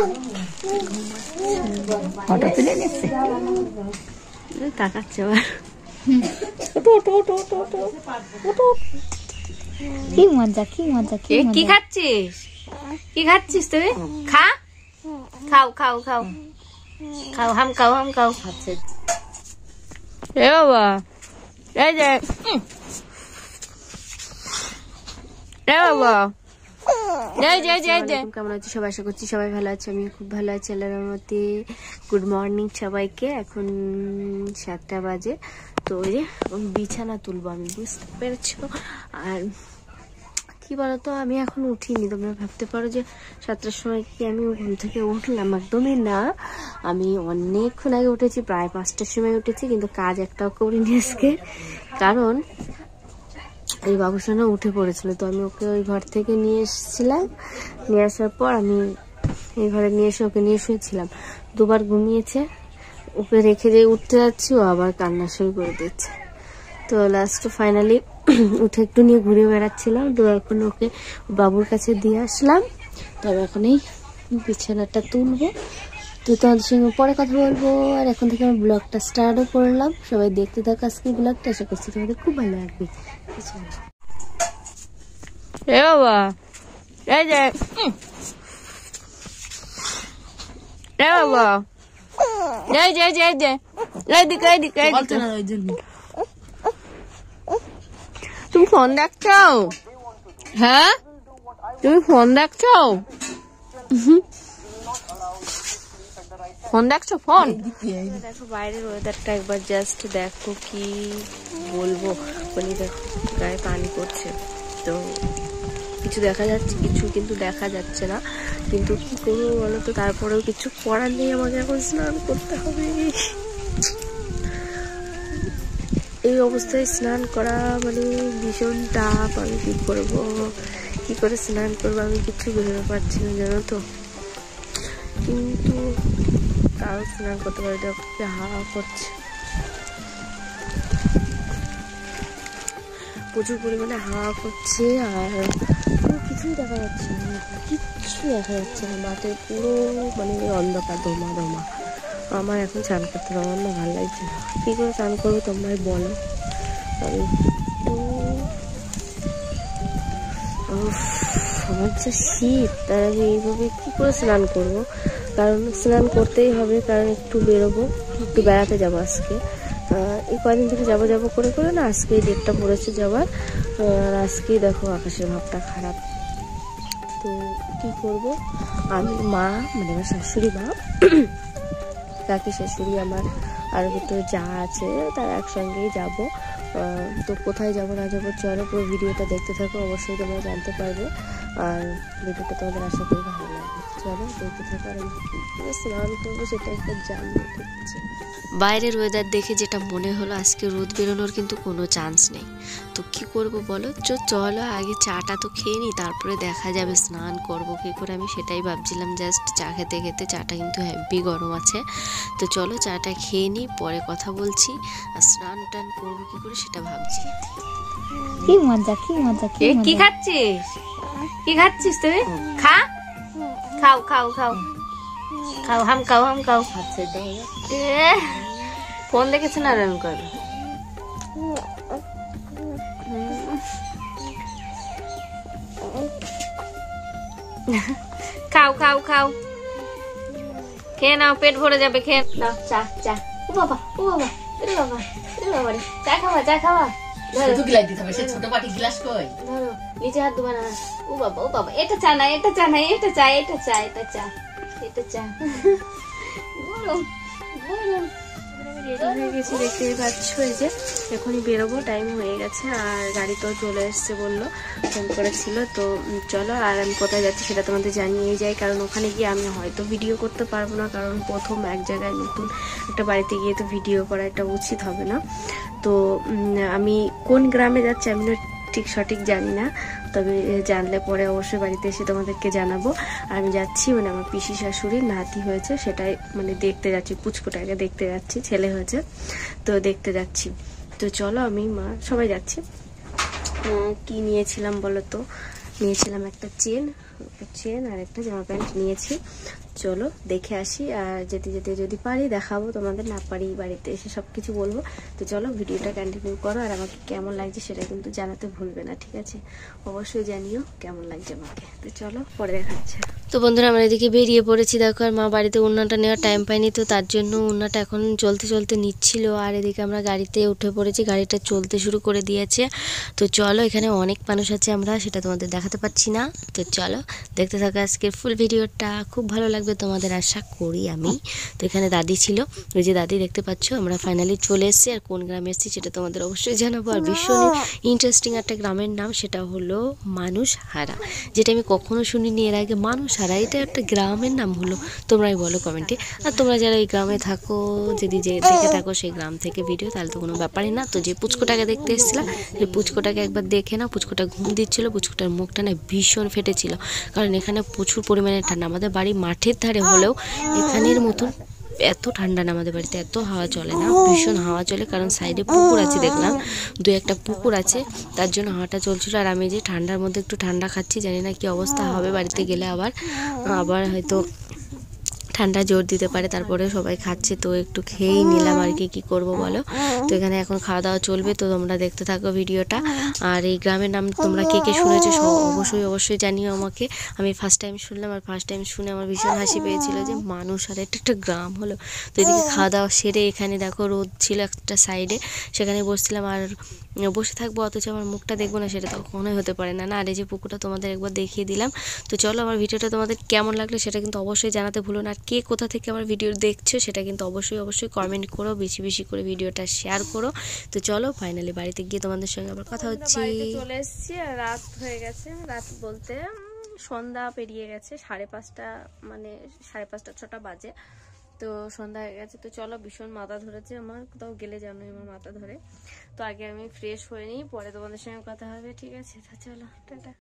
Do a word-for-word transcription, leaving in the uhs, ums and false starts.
Photo তুলে নিচ্ছে, তাকাচ্ছে। কি মজা কি মজা। কি খাচ্ছিস? কি খাচ্ছিস তুই? খা, খাও খাও খাও খাও, হাম খাও হাম খাও। এ বাবা, এই যে এ বাবা, কেমন আছো সবাই? আশা করছি সবাই ভালো আছে, আমি খুব ভালো আছি আল্লাহর রহমতে। গুড মর্নিং সবাইকে। এখন সাতটা বাজে। তো ওই যে বিছানা তুলবো আমি, বুঝতে পেরেছো? আর কি বলতো, আমি এখন উঠিনি। তোমরা ভাবতে পারো যে সাতটার সময় কি আমি ঘুম থেকে উঠলাম, একদমই না। আমি অনেকক্ষণ আগে উঠেছি, প্রায় পাঁচটার সময় উঠেছি, কিন্তু কাজ একটাও করিনি আজকে। কারণ এই বাবুসোনা উঠে পড়েছিল, তো আমি ওকে ওই ঘর থেকে নিয়ে এসেছিলাম। নিয়ে আসার পর আমি এই ঘরে নিয়ে এসে ওকে নিয়ে শুয়েছিলাম। দুবার ঘুমিয়েছে, ওকে রেখে দিয়ে উঠতে যাচ্ছি, ও আবার কান্না শুরু করে দিচ্ছে। তো লাস্ট ফাইনালি উঠে একটু নিয়ে ঘুরে বেড়াচ্ছিলাম। তো এখন ওকে বাবুর কাছে দিয়ে আসলাম। তবে এখন এই বিছানাটা তুলবো। তো তোমাদের সঙ্গে পরে কথা বলবো। আর এখন থেকে আমি ব্লগটা স্টার্টও করলাম। সবাই দেখতে থাকো আজকে ব্লগটা, আশা করছি তোমাদের খুব ভালো লাগবে। এ বাবা, এই যে এ বাবা, এই যে এই যে এই যে এইদিকে এইদিকে এইদিকে। তুমি ফোন দেখছো? হ্যাঁ, তুমি ফোন দেখছো? ফোন দেখছো? ফোন দেখো। বাইরের ওয়েদারটা একবার জাস্ট দেখো, কি বলবো। মানে দেখো গায়ে পানি পড়ছে, তো কিছু দেখা যাচ্ছে, কিছু কিন্তু দেখা যাচ্ছে না। কিন্তু কি করবো বলো তো, তারপরেও কিছু করার নেই, আমাকে এখন স্নান করতে হবে। এই অবস্থায় স্নান করা মানে ভীষণ টাফ। আমি কি করবো, কি করে স্নান করবো, আমি কিছু বুঝতে পারছি না, জানো তো। কিন্তু তাও স্নান করতে পারি, দেখো হাওয়া করছে, প্রচুর পরিমাণে হাওয়া করছে। আর কিছুই দেখা যাচ্ছে না, কিচ্ছু দেখা যাচ্ছে না। মাঠে পুরো মানে অন্ধকার, ধোমা ধোমা। আমার এখন স্নান করতে আমার না ভালো লাগছে না। কী করে স্নান করবো তোমরাই বলো। আমি তো আমার যা শীত, তার আমি এইভাবে কী করে স্নান করবো? কারণ স্নান করতেই হবে, কারণ একটু বেরোবো, একটু বেড়াতে যাবো আজকে। এই কয়দিন থেকে যাবো যাবো করে করে না আজকে এই ডেটটা পড়েছে যাওয়ার। আর আজকেই দেখো আকাশের ভাবটা খারাপ। তো কি করব, আমি মা মানে আমার শাশুড়ি মা, কাকি শাশুড়ি আমার, আর ভিতরে যা আছে তারা একসঙ্গেই যাব। তো কোথায় যাবো না যাবো চলো পুরো ভিডিওটা দেখতে থাকো, অবশ্যই তোমরা জানতে পারবে। আর ভিডিওটা তোমাদের আশা করি ভালো লাগবে। চলো দেখতে থাকো। আর আমি স্নান করবো সেটা একটা জানবো। বাইরের ওয়েদার দেখে যেটা মনে হলো, আজকে রোদ বেরোনোর কিন্তু কোনো চান্স নেই। তো কি করব বলো, চলো আগে চাটা তো খেয়ে নিই, তারপরে দেখা যাবে স্নান করবো কী করে। আমি সেটাই ভাবছিলাম, জাস্ট চা খেতে খেতে। চাটা কিন্তু হেভি গরম আছে। তো চলো চাটা খেয়ে নিই, পরে কথা বলছি। আর স্নান টান করবো কী করে সেটা ভাবছি। কি মজা কি মজা। কি খাচ্ছিস? কি খাচ্ছিস তুই? খা, খাও খাও খাও খাও, হাম খাও হাম খাও। ফোন দেখেছে না এরকম করে। খাও খাও খাও, খেয়ে নাও, পেট ভরে যাবে। খেয়ে নাও চা চা। ও বাবা ও বাবা, এরে বাবা এরে বাবা রে, চা খাওয়া চা খাওয়া। নিচে হাত দেবা না। ও বাবা ও বাবা, এটা চা না এটা চা না, এটা চা এটা চা এটা চা এটা চা। গরম গরম। রেডি হয়ে গেছি, দেখতেই পাচ্ছ। এই যে এখনই বেরোবো, টাইম হয়ে গেছে। আর গাড়ি তো চলে এসছে বললো, ফোন করেছিল। তো চলো, আর আমি কোথায় যাচ্ছি সেটা তোমাদের জানিয়ে যাই। কারণ ওখানে গিয়ে আমি হয়তো ভিডিও করতে পারবো না, কারণ প্রথম এক জায়গায় নতুন একটা বাড়িতে গিয়ে তো ভিডিও করা এটা উচিত হবে না। তো আমি কোন গ্রামে যাচ্ছি আমি না ঠিক সঠিক জানি না, তবে জানলে পরে অবশ্যই বাড়িতে এসে তোমাদেরকে জানাবো। আর আমি যাচ্ছি মানে আমার পিসি শাশুড়ির নাতি হয়েছে, সেটাই মানে দেখতে যাচ্ছি। পুচকুটাকে দেখতে যাচ্ছি, ছেলে হয়েছে তো দেখতে যাচ্ছি। তো চলো আমি মা সবাই যাচ্ছি। কি নিয়েছিলাম বলো তো, নিয়েছিলাম একটা চেন চেন আর একটা জামা প্যান্ট নিয়েছি। চলো দেখে আসি, আর যেতে যেতে যদি পারি দেখাবো তোমাদের, না পারি বাড়িতে এসে সব কিছু বলবো। তো চলো ভিডিওটা কন্টিনিউ করো, আর আমাকে কেমন লাগছে সেটা কিন্তু জানাতে ভুলবে না, ঠিক আছে? অবশ্যই জানিও কেমন লাগছে আমাকে। তো চলো পরে দেখাচ্ছে। তো বন্ধুরা আমরা এদিকে বেরিয়ে পড়েছি, দেখো। আর মা বাড়িতে উন্নাটা নেওয়ার টাইম পাইনি, তো তার জন্য উন্নাটা এখন চলতে চলতে নিচ্ছিল। আর এদিকে আমরা গাড়িতে উঠে পড়েছি, গাড়িটা চলতে শুরু করে দিয়েছে। তো চলো, এখানে অনেক মানুষ আছে, আমরা সেটা তোমাদের দেখাতে পাচ্ছি না। তো চলো দেখতে থাকো আজকের ফুল ভিডিওটা, খুব ভালো লাগবে তোমাদের আশা করি আমি। তো এখানে দাদি ছিল, ওই যে দাদি দেখতে পাচ্ছ। আমরা ফাইনালি চলে এসেছি, আর কোন গ্রামে এসেছি সেটা তোমাদের অবশ্যই জানাবো। আর ভীষণ ইন্টারেস্টিং একটা গ্রামের নাম, সেটা হলো মানুষহারা, যেটা আমি কখনো শুনিনি এর আগে। মানুষহারা এটা একটা গ্রামের নাম হলো, তোমরাই বলো কমেন্টে। আর তোমরা যারা এই গ্রামে থাকো, যদি যে দেখে থাকো সেই গ্রাম থেকে ভিডিও, তাহলে তো কোনো ব্যাপারই না। তো যে পুচকোটাকে দেখতে এসেছিলাম, সেই পুচকোটাকে একবার দেখে না। পুচকোটা ঘুম দিচ্ছিল, পুচকোটার মুখটা না ভীষণ ফেটেছিল, কারণ এখানে প্রচুর পরিমাণে ঠান্ডা। আমাদের বাড়ি মাঠের ধারে হলেও এখানের মতন এত ঠান্ডা না, আমাদের বাড়িতে এত হাওয়া চলে না, ভীষণ হাওয়া চলে, কারণ সাইডে পুকুর আছে, দেখলাম দু একটা পুকুর আছে, তার জন্য হাওয়াটা চলছিল। আর আমি যে ঠান্ডার মধ্যে একটু ঠান্ডা খাচ্ছি, জানি না কি অবস্থা হবে বাড়িতে গেলে, আবার আবার হয়তো ঠান্ডা জোর দিতে পারে। তারপরে সবাই খাচ্ছে, তো একটু খেয়েই নিলাম আর কি, কী করবো বলো। তো এখানে এখন খাওয়া দাওয়া চলবে, তো তোমরা দেখতে থাকো ভিডিওটা। আর এই গ্রামের নাম তোমরা কে কে শুনেছো অবশ্যই অবশ্যই জানিও আমাকে। আমি ফার্স্ট টাইম শুনলাম, আর ফার্স্ট টাইম শুনে আমার ভীষণ হাসি পেয়েছিল যে মানুষ আর এটা একটা গ্রাম হলো। তো এদিকে খাওয়া দাওয়া সেরে এখানে দেখো রোদ ছিল একটা সাইডে, সেখানে বসছিলাম। আর বসে থাকবো অথচ আমার মুখটা দেখবো না, সেটা তো কখনোই হতে পারে না না। আর এই যে পুকুরটা তোমাদের একবার দেখিয়ে দিলাম। তো চলো, আমার ভিডিওটা তোমাদের কেমন লাগলো সেটা কিন্তু অবশ্যই জানাতে ভুলো না। আর কে কোথা থেকে আমার ভিডিও দেখছো সেটা কিন্তু অবশ্যই অবশ্যই কমেন্ট করো, বেশি বেশি করে ভিডিওটা শেয়ার করো। তো চলো ফাইনালি বাড়িতে গিয়ে তোমাদের সঙ্গে আবার কথা হচ্ছে। চলে এসেছি, আর রাত হয়ে গেছে, রাত বলতে সন্ধ্যা পেরিয়ে গেছে, সাড়ে পাঁচটা মানে সাড়ে পাঁচটা ছটা বাজে। তো সন্ধ্যা হয়ে গেছে। তো চলো, ভীষণ মাথা ধরেছে আমার, কোথাও গেলে জানোই আমার মাথা ধরে। তো আগে আমি ফ্রেশ হয়ে নিই, পরে তোমাদের সঙ্গে কথা হবে, ঠিক আছে? তো চলো টাটা।